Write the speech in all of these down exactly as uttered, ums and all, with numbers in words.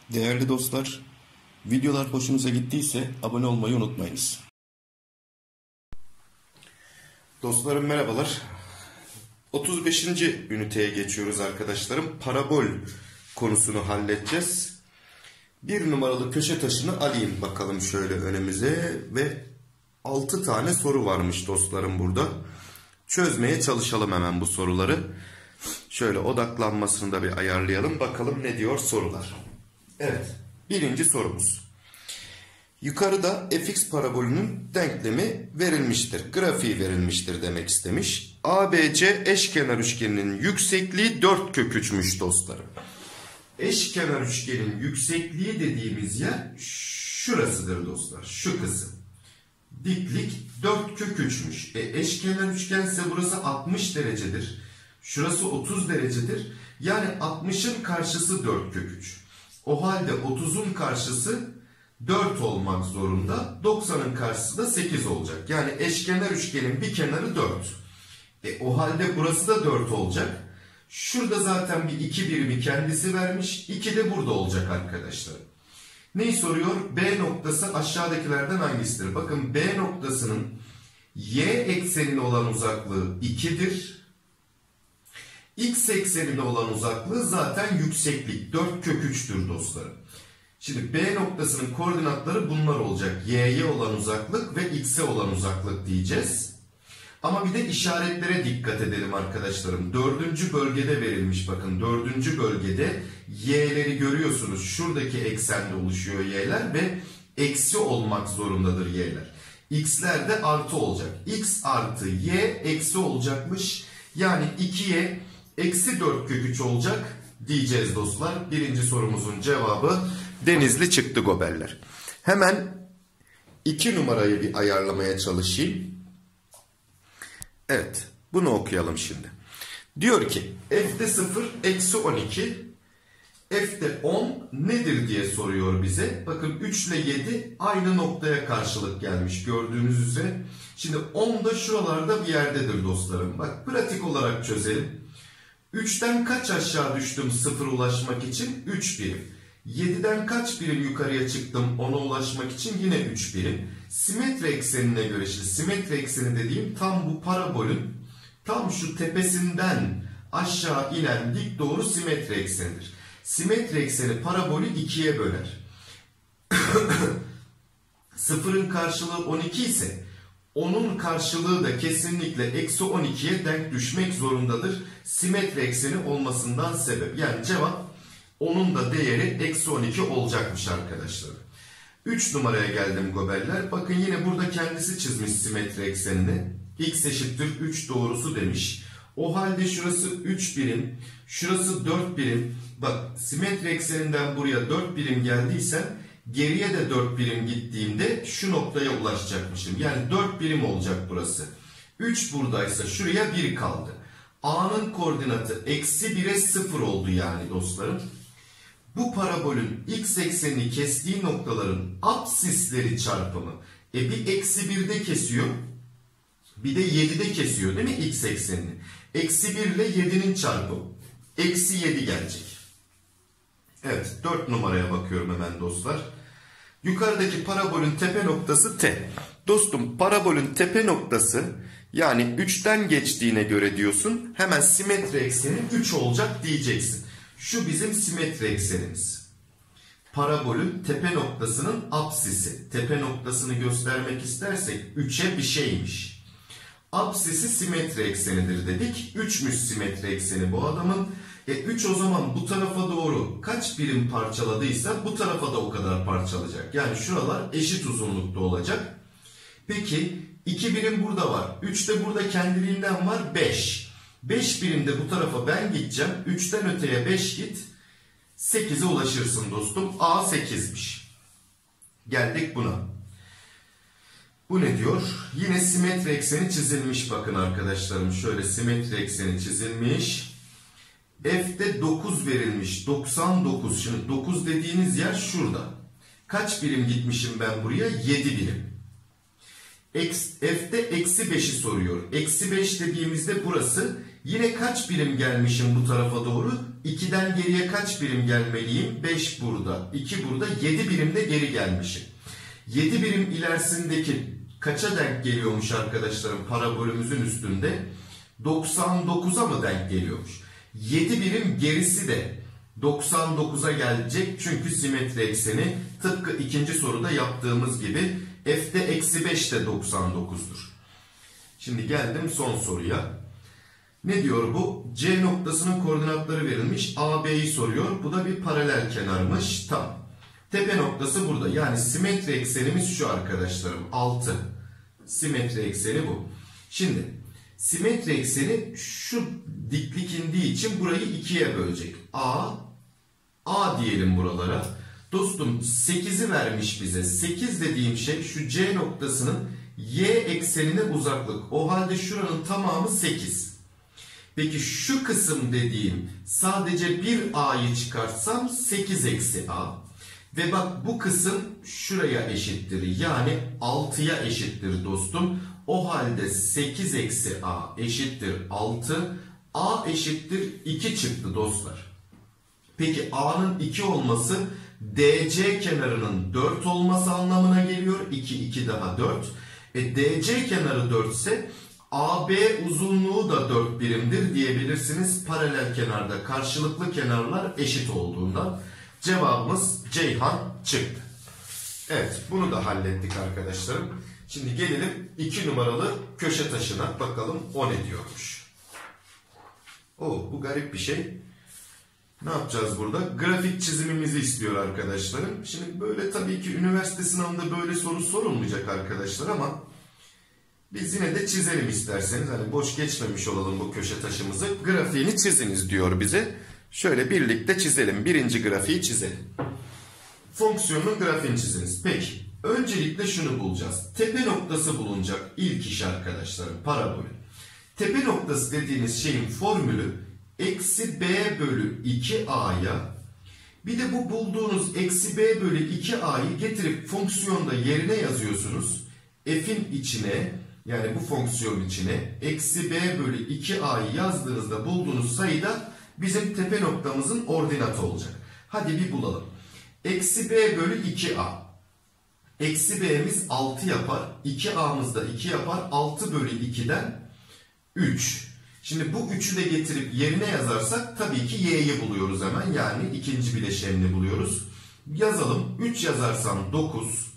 Değerli dostlar, videolar hoşunuza gittiyse abone olmayı unutmayınız. Dostlarım merhabalar. otuz beşinci üniteye geçiyoruz arkadaşlarım. Parabol konusunu halledeceğiz. Bir numaralı köşe taşını alayım bakalım şöyle önümüze ve altı tane soru varmış dostlarım burada. Çözmeye çalışalım hemen bu soruları. Şöyle odaklanmasını da bir ayarlayalım. Bakalım ne diyor sorular. Evet. Birinci sorumuz. Yukarıda fx parabolünün denklemi verilmiştir. Grafiği verilmiştir demek istemiş. A B C eşkenar üçgeninin yüksekliği dört kök üç'müş dostlarım. Eşkenar üçgenin yüksekliği dediğimiz yer şurasıdır dostlar. Şu kısım. Diklik dört kök üç'müş. E, eşkenar üçgense burası altmış derecedir. Şurası otuz derecedir. Yani altmış'ın karşısı dört kök üç. O halde otuz'un karşısı dört olmak zorunda. doksan'ın karşısı da sekiz olacak. Yani eşkenar üçgenin bir kenarı dört. E, o halde burası da dört olacak. Şurada zaten bir iki birimi kendisi vermiş. iki de burada olacak arkadaşlar. Neyi soruyor? B noktası aşağıdakilerden hangisidir? Bakın B noktasının y eksenine olan uzaklığı iki'dir. X eksenine olan uzaklığı zaten yükseklik dört kök üç'tür dostlarım. Şimdi B noktasının koordinatları bunlar olacak. Y'ye olan uzaklık ve X'e olan uzaklık diyeceğiz. Ama bir de işaretlere dikkat edelim arkadaşlarım. Dördüncü bölgede verilmiş bakın. Dördüncü bölgede Y'leri görüyorsunuz. Şuradaki eksende oluşuyor Y'ler ve eksi olmak zorundadır Y'ler. X'ler de artı olacak. X artı Y eksi olacakmış. Yani iki'ye eksi dört kök üç olacak diyeceğiz dostlar. Birinci sorumuzun cevabı Denizli çıktı goberler. Hemen iki numarayı bir ayarlamaya çalışayım. Evet, bunu okuyalım şimdi. Diyor ki f'de sıfır eksi on iki, f'de on nedir diye soruyor bize. Bakın üç ile yedi aynı noktaya karşılık gelmiş gördüğünüz üzere. Şimdi on da şuralarda bir yerdedir dostlarım. Bak pratik olarak çözelim. üç'ten kaç aşağı düştüm sıfıra ulaşmak için? üç birim. yedi'den kaç birim yukarıya çıktım ona ulaşmak için? Yine üç birim. Simetri eksenine göre, işte simetri ekseni dediğim tam bu parabolün tam şu tepesinden aşağı inen dik doğru simetri eksenidir. Simetri ekseni parabolü iki'ye böler. sıfır'ın karşılığı on iki ise onun karşılığı da kesinlikle eksi on iki'ye denk düşmek zorundadır. Simetri ekseni olmasından sebep. Yani cevap onun da değeri eksi on iki olacakmış arkadaşlar. üç numaraya geldim goberler. Bakın yine burada kendisi çizmiş simetri eksenini. X eşittir üç doğrusu demiş. O halde şurası üç birim. Şurası dört birim. Bak simetri ekseninden buraya dört birim geldiysem geriye de dört birim gittiğimde şu noktaya ulaşacakmışım. Yani dört birim olacak burası. üç buradaysa şuraya bir kaldı. A'nın koordinatı eksi bir'e sıfır oldu yani dostlarım. Bu parabolün x eksenini kestiği noktaların apsisleri çarpımı. E bir eksi bir'de kesiyor. Bir de yedi'de kesiyor değil mi x eksenini? Eksi bir ile yedi'nin çarpımı. Eksi yedi gelecek. Evet, dört numaraya bakıyorum hemen dostlar. Yukarıdaki parabolün tepe noktası T. Dostum parabolün tepe noktası yani üç'ten geçtiğine göre diyorsun hemen simetri ekseni üç olacak diyeceksin. Şu bizim simetri eksenimiz. Parabolün tepe noktasının apsisi. Tepe noktasını göstermek istersek üç'e bir şeymiş. Apsisi simetri eksenidir dedik. üç'müş simetri ekseni bu adamın. E üç o zaman bu tarafa doğru kaç birim parçaladıysa bu tarafa da o kadar parçalayacak. Yani şuralar eşit uzunlukta olacak. Peki iki birim burada var. üç de burada kendiliğinden var. beş. beş birim de bu tarafa ben gideceğim. üç'ten öteye beş git. sekiz'e ulaşırsın dostum. A sekiz'miş. Geldik buna. Bu ne diyor? Yine simetri ekseni çizilmiş bakın arkadaşlarım. Şöyle simetri ekseni çizilmiş. F'de dokuz verilmiş. doksan dokuz. Şimdi dokuz dediğiniz yer şurada. Kaç birim gitmişim ben buraya? yedi birim. F'de eksi beşi soruyor. Eksi beş dediğimizde burası. Yine kaç birim gelmişim bu tarafa doğru? ikiden geriye kaç birim gelmeliyim? beş burada. iki burada. yedi birimde geri gelmişim. yedi birim ilerisindeki kaça denk geliyormuş arkadaşlarım parabolümüzün üstünde? doksan dokuza mı denk geliyormuş? yedi birim gerisi de doksan dokuza gelecek. Çünkü simetri ekseni tıpkı ikinci soruda yaptığımız gibi F'de eksi beş de doksan dokuzdur. Şimdi geldim son soruya. Ne diyor bu? C noktasının koordinatları verilmiş. A B'yi soruyor. Bu da bir paralel kenarmış. Tamam. Tepe noktası burada. Yani simetri eksenimiz şu arkadaşlarım. altı. Simetri ekseni bu. Şimdi simetri ekseni şu diklik indiği için burayı ikiye bölecek. A, A diyelim buralara. Dostum sekizi vermiş bize. sekiz dediğim şey şu C noktasının Y eksenine uzaklık. O halde şuranın tamamı sekiz. Peki şu kısım dediğim sadece bir A'yı çıkartsam sekiz eksi A. Ve bak bu kısım şuraya eşittir. Yani altıya eşittir dostum. O halde sekiz eksi A eşittir altı. A eşittir iki çıktı dostlar. Peki A'nın iki olması D C kenarının dört olması anlamına geliyor. iki, iki daha dört. E D C kenarı dört ise A B uzunluğu da dört birimdir diyebilirsiniz. Paralel kenarda karşılıklı kenarlar eşit olduğundan cevabımız Ceyhan çıktı. Evet, bunu da hallettik arkadaşlarım. Şimdi gelelim iki numaralı köşe taşına. Bakalım o ne diyormuş. Oo, bu garip bir şey. Ne yapacağız burada? Grafik çizimimizi istiyor arkadaşlarım. Şimdi böyle tabii ki üniversite sınavında böyle soru sorulmayacak arkadaşlar ama biz yine de çizelim isterseniz. Hani boş geçmemiş olalım bu köşe taşımızı. Grafiğini çiziniz diyor bize. Şöyle birlikte çizelim. Birinci grafiği çizelim. Fonksiyonun grafiğini çiziniz. Peki. Öncelikle şunu bulacağız. Tepe noktası bulunacak ilk iş arkadaşlarım. Parabolü. Tepe noktası dediğiniz şeyin formülü eksi b bölü iki a'ya bir de bu bulduğunuz eksi b bölü iki a'yı getirip fonksiyonda yerine yazıyorsunuz. F'in içine yani bu fonksiyon içine eksi b bölü iki a'yı yazdığınızda bulduğunuz sayıda bizim tepe noktamızın ordinatı olacak. Hadi bir bulalım. Eksi b bölü iki a. Eksi b'miz altı yapar. iki a'mız da iki yapar. altı bölü iki'den üç. Şimdi bu üçü de getirip yerine yazarsak tabii ki y'yi buluyoruz hemen. Yani ikinci bileşenini buluyoruz. Yazalım. üç yazarsam dokuz.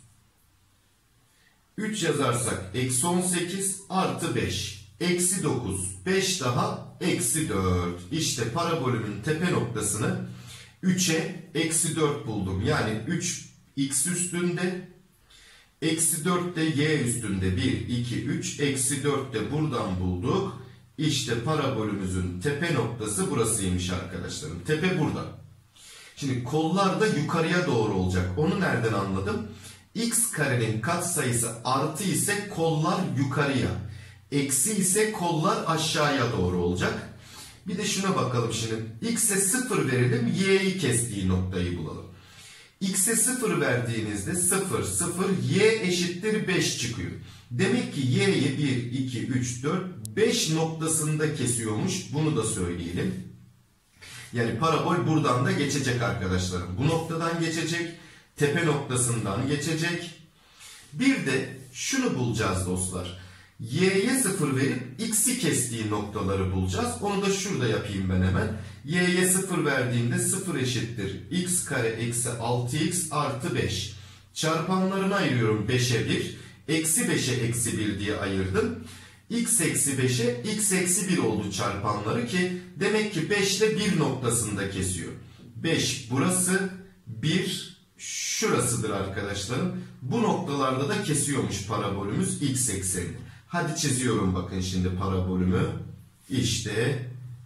üç yazarsak eksi on sekiz artı beş. Eksi dokuz. beş daha eksi dört. İşte parabolümün tepe noktasını üçe eksi dört buldum. Yani üç x üstünde. Eksi dört de y üstünde. bir, iki, üç. Eksi dört de buradan bulduk. İşte parabolümüzün tepe noktası burasıymış arkadaşlarım. Tepe burada. Şimdi kollar da yukarıya doğru olacak. Onu nereden anladım? X karenin katsayısı artı ise kollar yukarıya. Eksi ise kollar aşağıya doğru olacak. Bir de şuna bakalım şimdi. X'e sıfır verelim. Y'yi kestiği noktayı bulalım. X'e sıfır verdiğinizde sıfır, sıfır, y eşittir beş çıkıyor. Demek ki y'yi bir, iki, üç, dört, beş noktasında kesiyormuş. Bunu da söyleyelim. Yani parabol buradan da geçecek arkadaşlarım. Bu noktadan geçecek. Tepe noktasından geçecek. Bir de şunu bulacağız dostlar. Y'ye sıfır verip x'i kestiği noktaları bulacağız. Onu da şurada yapayım ben hemen. Y'ye sıfır verdiğimde sıfır eşittir x kare eksi altı x artı beş. Çarpanlarını ayırıyorum beşe bir. Eksi beşe eksi bir diye ayırdım. X eksi beşe x eksi bir oldu çarpanları ki demek ki beş ile bir noktasında kesiyor. beş burası, bir şurasıdır arkadaşlarım. Bu noktalarda da kesiyormuş parabolümüz x ekseni. Hadi çiziyorum bakın şimdi parabolümü. İşte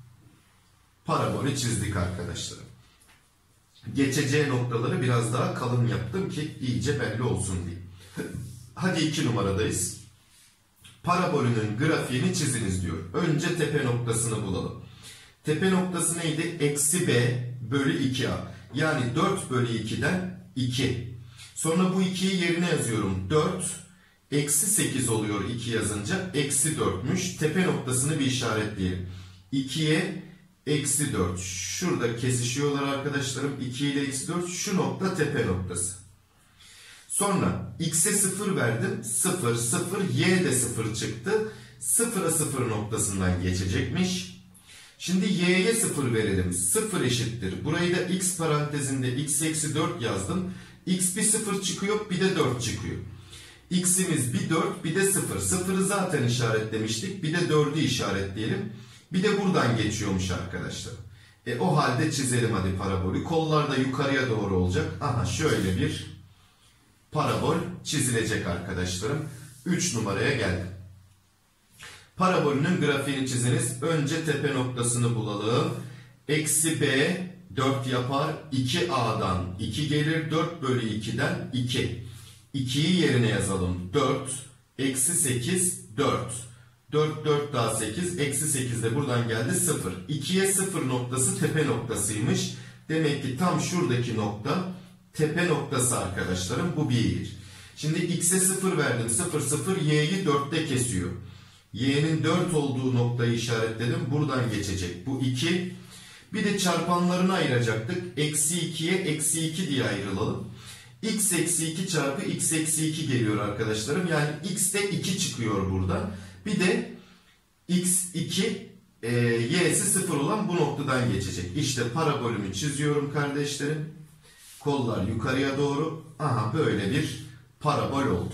parabolü çizdik arkadaşlarım. Geçeceği noktaları biraz daha kalın yaptım ki iyice belli olsun diye. Hadi iki numaradayız. Parabolünün grafiğini çiziniz diyor. Önce tepe noktasını bulalım. Tepe noktası neydi? Eksi b bölü iki a. Yani dört bölü iki'den iki. Sonra bu ikiyi yerine yazıyorum. dört. Eksi sekiz oluyor iki yazınca. Eksi dörtmüş. Tepe noktasını bir işaretleyelim. ikiye eksi dört. Şurada kesişiyorlar arkadaşlarım. iki ile eksi dört. Şu nokta tepe noktası. Sonra x'e sıfır verdim. sıfır, sıfır. Y de sıfır çıktı. sıfıra sıfır noktasından geçecekmiş. Şimdi y'ye sıfır verelim. sıfır eşittir. Burayı da x parantezinde x eksi dört yazdım. X bir sıfır çıkıyor, bir de dört çıkıyor. X'imiz bir dört, bir de sıfır. sıfırı zaten işaretlemiştik. Bir de dördü işaretleyelim. Bir de buradan geçiyormuş arkadaşlar. E, o halde çizelim hadi parabolü. Kollar da yukarıya doğru olacak. Aha şöyle bir parabol çizilecek arkadaşlarım. üç numaraya geldim. Parabolünün grafiğini çiziniz. Önce tepe noktasını bulalım. Eksi b dört yapar. iki a'dan iki gelir. dört bölü iki'den iki. ikiyi yerine yazalım. dört. Eksi sekiz. dört. dört, dört daha sekiz. Eksi sekiz de buradan geldi. sıfır. ikiye sıfır noktası tepe noktasıymış. Demek ki tam şuradaki nokta tepe noktası arkadaşlarım. Bu bir. Şimdi x'e sıfır verdim. sıfır, sıfır. Y'yi dörtte kesiyor. Y'nin dört olduğu noktayı işaretledim. Buradan geçecek. Bu iki. Bir de çarpanlarını ayıracaktık. Eksi ikiye eksi iki diye ayrılalım. X eksi iki çarpı x eksi iki geliyor arkadaşlarım. Yani x'te iki çıkıyor burada. Bir de x iki e, y'si sıfır olan bu noktadan geçecek. İşte parabolümü çiziyorum kardeşlerim. Kollar yukarıya doğru. Aha böyle bir parabol oldu.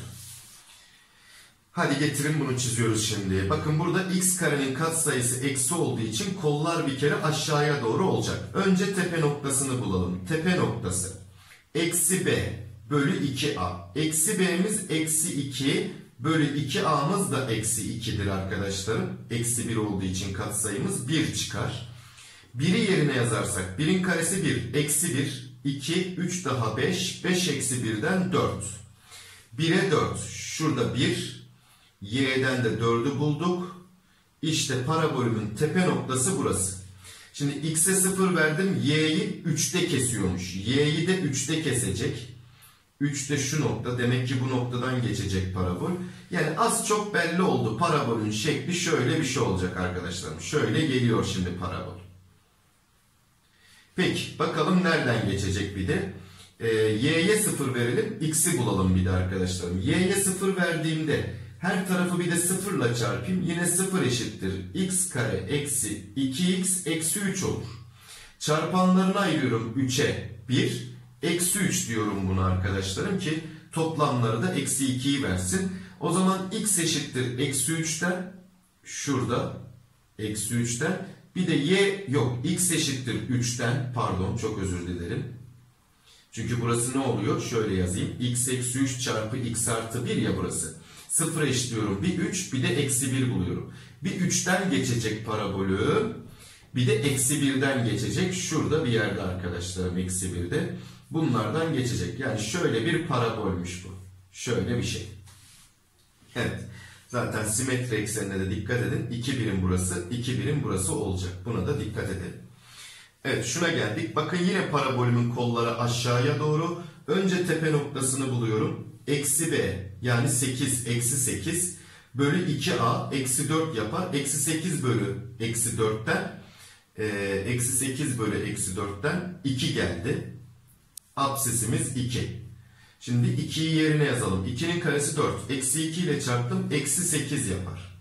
Hadi getirin bunu çiziyoruz şimdi. Bakın burada x karenin katsayısı eksi olduğu için kollar bir kere aşağıya doğru olacak. Önce tepe noktasını bulalım. Tepe noktası. Eksi b bölü iki a. Eksi b'miz eksi iki bölü iki a'mız da eksi iki'dir arkadaşlarım. Eksi bir olduğu için katsayımız bir çıkar. bir'i yerine yazarsak bir'in karesi bir. Eksi bir. iki. üç daha beş. beş eksi bir'den dört. bir'e dört. Şurada bir. Y'den de dörd'ü bulduk. İşte parabolümün tepe noktası burası. Şimdi x'e sıfır verdim. Y'yi üçte kesiyormuş. Y'yi de üçte kesecek. üçte şu nokta. Demek ki bu noktadan geçecek parabol. Yani az çok belli oldu. Parabolün şekli şöyle bir şey olacak arkadaşlarım. Şöyle geliyor şimdi parabol. Peki bakalım nereden geçecek bir de. Ee, y'ye sıfır verelim. X'i bulalım bir de arkadaşlarım. Y'ye sıfır verdiğimde her tarafı bir de sıfırla çarpayım. Yine sıfır eşittir. X kare eksi iki x eksi üç olur. Çarpanlarını ayırıyorum. üçe bir. Eksi üç diyorum bunu arkadaşlarım ki toplamları da eksi iki'yi versin. O zaman x eşittir. Eksi üç'ten şurada. Eksi üç'ten. Bir de y yok. X eşittir üç'ten. Pardon çok özür dilerim. Çünkü burası ne oluyor? Şöyle yazayım. X eksi üç çarpı x artı bir ya burası. sıfır eşitliyorum. Bir üç bir de eksi bir buluyorum. Bir üç'ten geçecek parabolü. Bir de eksi bir'den geçecek. Şurada bir yerde arkadaşlarım eksi bir'de. Bunlardan geçecek. Yani şöyle bir parabolmüş bu. Şöyle bir şey. Evet. Zaten simetri eksenine de dikkat edin. iki birim burası, iki birim burası olacak. Buna da dikkat edelim. Evet şuna geldik. Bakın yine parabolümün kolları aşağıya doğru. Önce tepe noktasını buluyorum. Eksi b yani sekiz eksi sekiz bölü iki a eksi dört yapar. Eksi sekiz bölü eksi dört'ten e, eksi sekiz bölü eksi dört'ten iki geldi. Apsisimiz iki. Şimdi iki'yi yerine yazalım. iki'nin karesi dört. Eksi iki ile çarptım. Eksi sekiz yapar.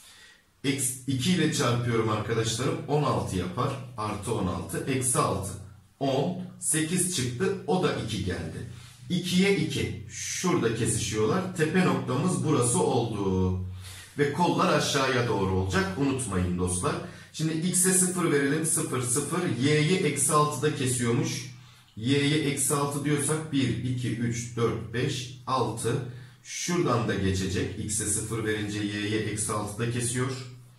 iki ile çarpıyorum arkadaşlarım. on altı yapar. Artı on altı. Eksi altı. on. sekiz çıktı. O da iki geldi. iki'ye iki. Şurada kesişiyorlar. Tepe noktamız burası oldu. Ve kollar aşağıya doğru olacak. Unutmayın dostlar. Şimdi x'e sıfır verelim. sıfır, sıfır. Y'yi eksi altı'da kesiyormuş. Y'ye eksi altı diyorsak bir, iki, üç, dört, beş, altı. Şuradan da geçecek. X'e sıfır verince y'ye eksi altı'da kesiyor.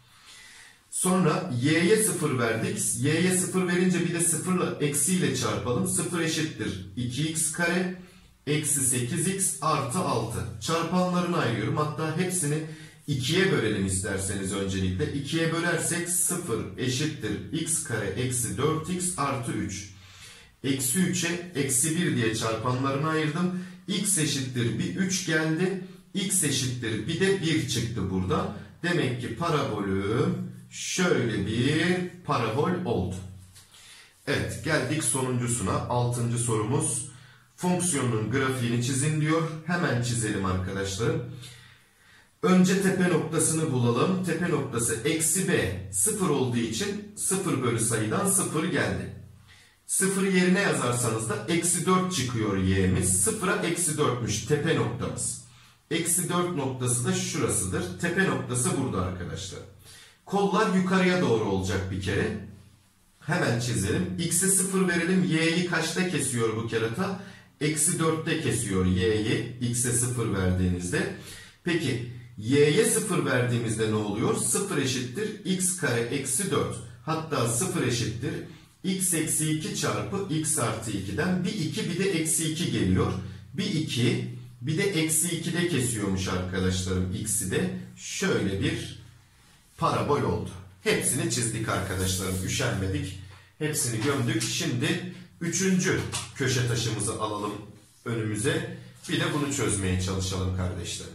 Sonra y'ye sıfır verdik. Y'ye sıfır verince bir de sıfırla eksiyle çarpalım. sıfır eşittir. iki x kare eksi sekiz x artı altı. Çarpanlarını ayırıyorum. Hatta hepsini iki'ye bölelim isterseniz öncelikle. iki'ye bölersek sıfır eşittir. X kare eksi dört x artı üç. Eksi üç'e eksi bir diye çarpanlarını ayırdım. X eşittir bir üç geldi. x eşittir bir de bir çıktı burada. Demek ki parabolüm şöyle bir parabol oldu. Evet, geldik sonuncusuna. Altıncı sorumuz. Fonksiyonun grafiğini çizin diyor. Hemen çizelim arkadaşlarım. Önce tepe noktasını bulalım. Tepe noktası eksi b sıfır olduğu için sıfır bölü sayıdan sıfır geldi. sıfır yerine yazarsanız da eksi dört çıkıyor y'miz. sıfıra eksi dörtmüş tepe noktamız. Eksi dört noktası da şurasıdır. Tepe noktası burada arkadaşlar. Kollar yukarıya doğru olacak bir kere. Hemen çizelim. X'e sıfır verelim. Y'yi kaçta kesiyor bu kerata? Eksi dörtte kesiyor y'yi. X'e sıfır verdiğinizde. Peki y'ye sıfır verdiğimizde ne oluyor? sıfır eşittir x kare eksi dört. Hatta sıfır eşittir x eksi iki çarpı x artı iki'den bir iki bir de eksi iki geliyor. Bir iki bir de eksi iki'de kesiyormuş arkadaşlarım x'i de. Şöyle bir parabol oldu. Hepsini çizdik arkadaşlarım. Üşenmedik. Hepsini gömdük. Şimdi üçüncü köşe taşımızı alalım önümüze. Bir de bunu çözmeye çalışalım kardeşlerim.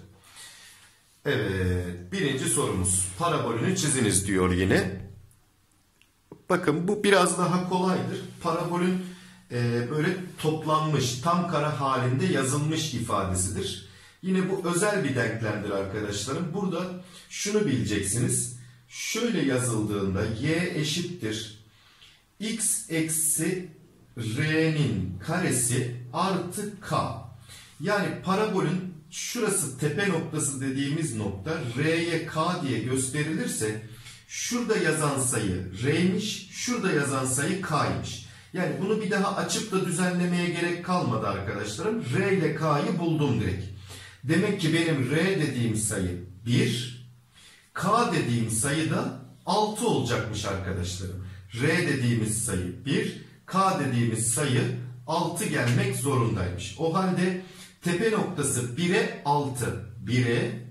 Evet. Birinci sorumuz. Parabolünü çiziniz diyor yine. Bakın bu biraz daha kolaydır. Parabolün e, böyle toplanmış, tam kare halinde yazılmış ifadesidir. Yine bu özel bir denklemdir arkadaşlarım. Burada şunu bileceksiniz. Şöyle yazıldığında y eşittir x eksi r'nin karesi artı k. Yani parabolün şurası tepe noktası dediğimiz nokta r'ye k diye gösterilirse şurada yazan sayı r'miş, şurada yazan sayı k'ymış. Yani bunu bir daha açıp da düzenlemeye gerek kalmadı arkadaşlarım. R ile k'yı buldum direkt. Demek ki benim r dediğim sayı bir, k dediğim sayı da altı olacakmış arkadaşlarım. R dediğimiz sayı bir, k dediğimiz sayı altı gelmek zorundaymış. O halde tepe noktası bire altı. bire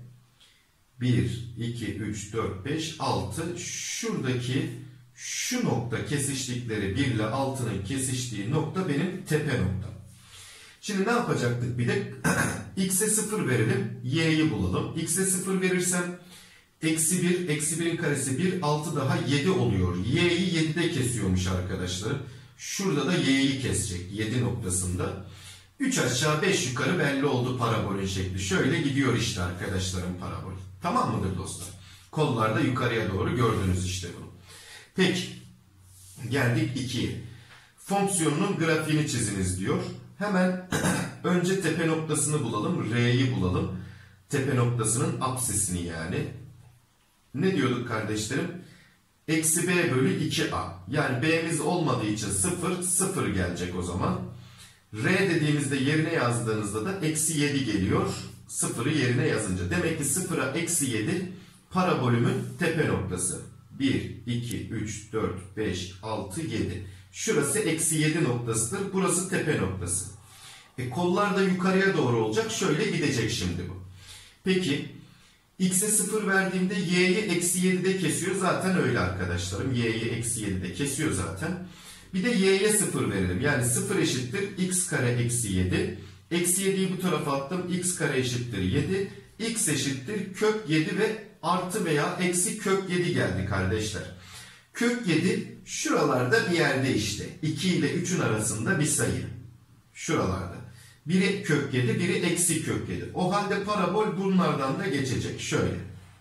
bir, iki, üç, dört, beş, altı. Şuradaki şu nokta kesiştikleri bir ile altının kesiştiği nokta benim tepe noktam. Şimdi ne yapacaktık bir de? X'e sıfır verelim. Y'yi bulalım. X'e sıfır verirsem eksi bir, eksi birin karesi bir, altı daha yedi oluyor. Y'yi yedide kesiyormuş arkadaşlar. Şurada da y'yi kesecek yedi noktasında. üç aşağı beş yukarı belli oldu parabolün şekli. Şöyle gidiyor işte arkadaşlarım parabol. Tamam mıdır dostlar? Kollarda yukarıya doğru gördünüz işte bunu. Peki. Geldik ikiye. Fonksiyonunun grafiğini çiziniz diyor. Hemen önce tepe noktasını bulalım. R'yi bulalım. Tepe noktasının apsisini yani. Ne diyorduk kardeşlerim? Eksi b bölü iki a. Yani b'miz olmadığı için sıfır, sıfır gelecek o zaman. R dediğimizde yerine yazdığınızda da eksi yedi geliyor. sıfırı yerine yazınca. Demek ki sıfıra eksi yedi parabolümün tepe noktası. bir, iki, üç, dört, beş, altı, yedi. Şurası eksi yedi noktasıdır. Burası tepe noktası. E, kollar da yukarıya doğru olacak. Şöyle gidecek şimdi bu. Peki x'e sıfır verdiğimde y'yi eksi yedide kesiyor. Zaten öyle arkadaşlarım. Y'yi eksi yedide kesiyor zaten. Bir de y'ye sıfır verelim. Yani sıfır eşittir x kare eksi yedi. Eksi yediyi bu tarafa attım. X kare eşittir yedi. X eşittir kök yedi ve artı veya eksi kök yedi geldi kardeşler. Kök yedi şuralarda bir yerde işte. iki ile üçün arasında bir sayı. Şuralarda. Biri kök yedi, biri eksi kök yedi. O halde parabol bunlardan da geçecek. Şöyle.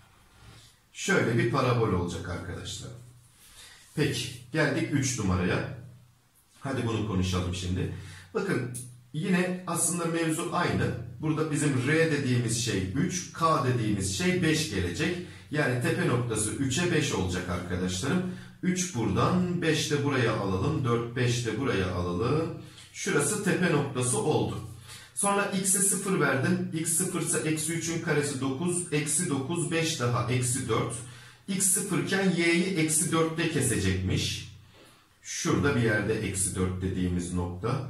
Şöyle bir parabol olacak arkadaşlar. Peki. Geldik üç numaraya. Hadi bunu konuşalım şimdi. Bakın yine aslında mevzu aynı. Burada bizim R dediğimiz şey üç, K dediğimiz şey beş gelecek. Yani tepe noktası üçe beş olacak arkadaşlarım. üç buradan, beş de buraya alalım. dört, beş de buraya alalım. Şurası tepe noktası oldu. Sonra x'e sıfır verdim. X sıfır ise eksi üçün karesi dokuz. Eksi dokuz, beş daha eksi dört. X sıfır iken y'yi eksi dörtte kesecekmiş. Şurada bir yerde eksi dört dediğimiz nokta.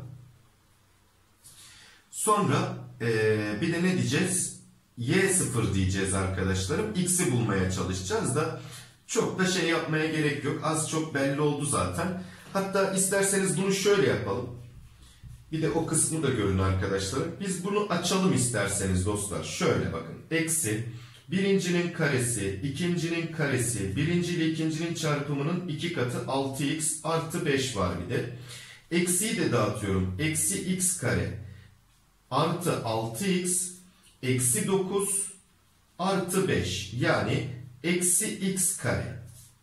Sonra ee, bir de ne diyeceğiz? Y sıfır diyeceğiz arkadaşlarım. X'i bulmaya çalışacağız da çok da şey yapmaya gerek yok. Az çok belli oldu zaten. Hatta isterseniz bunu şöyle yapalım. Bir de o kısmı da görün arkadaşlar. Biz bunu açalım isterseniz dostlar. Şöyle bakın. Eksi birincinin karesi, ikincinin karesi, birinci ile ikincinin çarpımının iki katı altı x artı beş var bir de. Eksiyi de dağıtıyorum. Eksi x kare artı altı x eksi dokuz artı beş. Yani eksi x kare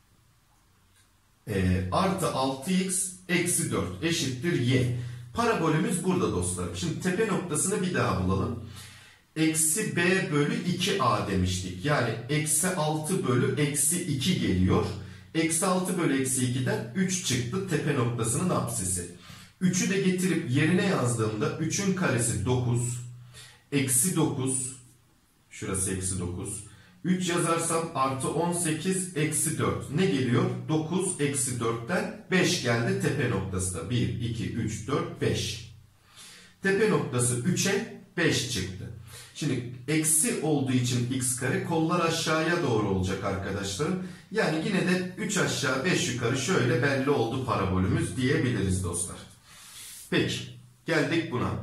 e, artı altı x eksi dört eşittir y. Parabolümüz burada dostlarım. Şimdi tepe noktasını bir daha bulalım. Eksi b bölü iki a demiştik. Yani eksi altı bölü eksi iki geliyor. Eksi altı bölü eksi ikiden üç çıktı tepe noktasının apsisi. üçü de getirip yerine yazdığımda üçün karesi dokuz. Eksi dokuz. Şurası eksi dokuz. üç yazarsam artı on sekiz eksi dört. Ne geliyor? dokuz eksi dörtten beş geldi tepe noktası da. bir, iki, üç, dört, beş. Tepe noktası üçe beş çıktı. Şimdi eksi olduğu için x kare kollar aşağıya doğru olacak arkadaşlarım. Yani yine de üç aşağı beş yukarı şöyle belli oldu parabolümüz diyebiliriz dostlar. Peki geldik buna.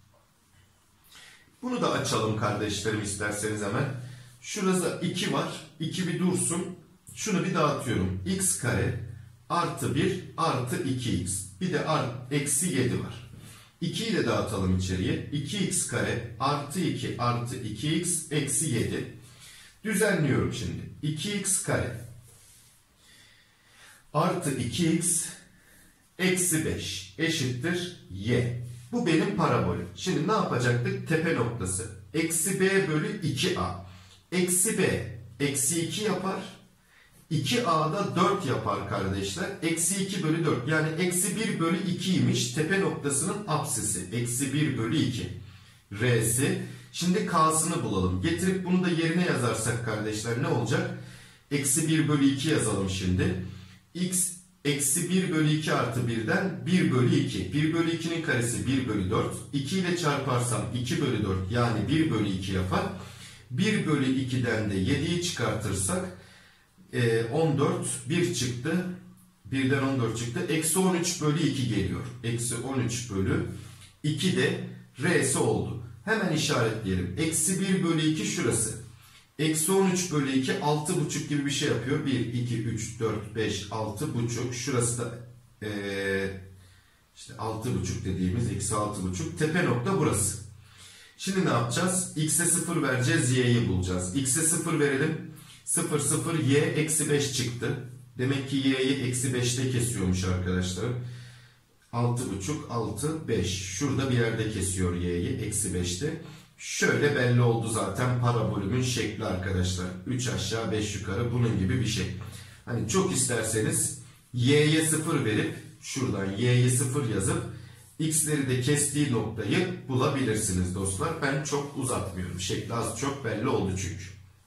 Bunu da açalım kardeşlerim isterseniz hemen. Şurada iki var. iki bir dursun. Şunu bir dağıtıyorum. X kare artı bir artı iki x. Bir de eksi yedi var. ikiyi de dağıtalım içeriye. iki x kare artı iki artı iki x eksi yedi. Düzenliyorum şimdi. iki x kare artı iki x eksi beş eşittir y. Bu benim parabolüm. Şimdi ne yapacaktık? Tepe noktası. Eksi b bölü iki a. Eksi b eksi iki yapar. iki a'da dört yapar kardeşler. Eksi iki bölü dört. Yani eksi bir bölü ikiymiş tepe noktasının apsisi. Eksi bir bölü iki. R'si. Şimdi k'sını bulalım. Getirip bunu da yerine yazarsak kardeşler ne olacak? Eksi bir bölü iki yazalım şimdi. X eksi bir bölü iki artı birden bir bölü iki. bir bölü ikinin karesi bir bölü dört. iki ile çarparsam iki bölü dört yani bir bölü iki yapar. bir bölü ikiden de yediyi çıkartırsak e, on dört, bir çıktı. birden on dört çıktı. Eksi on üç bölü iki geliyor. Eksi on üç bölü iki de R'si oldu. Hemen işaretleyelim. Eksi bir bölü iki şurası. Eksi on üç bölü iki altı buçuk gibi bir şey yapıyor. bir, iki, üç, dört, beş, altı buçuk. Şurası da ee, işte altı buçuk dediğimiz eksi altı buçuk. Tepe nokta burası. Şimdi ne yapacağız? X'e sıfır vereceğiz. Y'yi bulacağız. X'e sıfır verelim. sıfır, sıfır, Y eksi beş çıktı. Demek ki Y'yi eksi beşte kesiyormuş arkadaşlar. altı buçuk, altı, beş. Şurada bir yerde kesiyor Y'yi eksi beşte. Şöyle belli oldu zaten parabolümün şekli arkadaşlar. üç aşağı beş yukarı bunun gibi bir şey. Hani çok isterseniz y'ye sıfır verip şuradan y'ye sıfır yazıp x'leri de kestiği noktayı bulabilirsiniz dostlar. Ben çok uzatmıyorum. Şekli az çok belli oldu çünkü.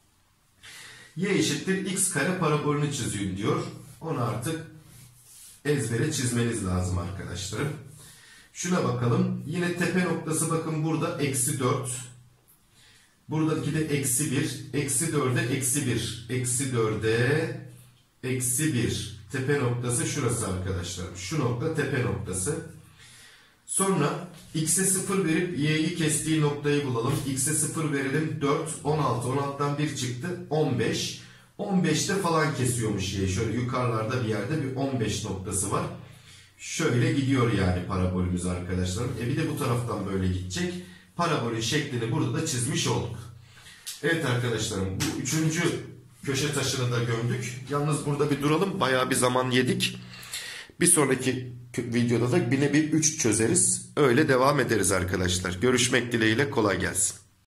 Y eşittir x kare parabolünü çiziyor diyor. Onu artık ezbere çizmeniz lazım arkadaşlarım. Şuna bakalım. Yine tepe noktası bakın burada eksi dört. Buradaki de eksi bir. Eksi dörde eksi bir. Eksi dörde eksi bir. Tepe noktası şurası arkadaşlar. Şu nokta tepe noktası. Sonra x'e sıfır verip y'yi kestiği noktayı bulalım. X'e sıfır verelim. dört, on altı. on altıdan bir çıktı. on beş. on beşte falan kesiyormuş y. Şöyle yukarılarda bir yerde bir on beş noktası var. Şöyle gidiyor yani parabolümüz arkadaşlar. E bir de bu taraftan böyle gidecek. Parabolün şeklini burada da çizmiş olduk. Evet arkadaşlarım, bu üçüncü köşe taşını da gömdük. Yalnız burada bir duralım. Bayağı bir zaman yedik. Bir sonraki videoda da yine bir üç çözeriz. Öyle devam ederiz arkadaşlar. Görüşmek dileğiyle, kolay gelsin.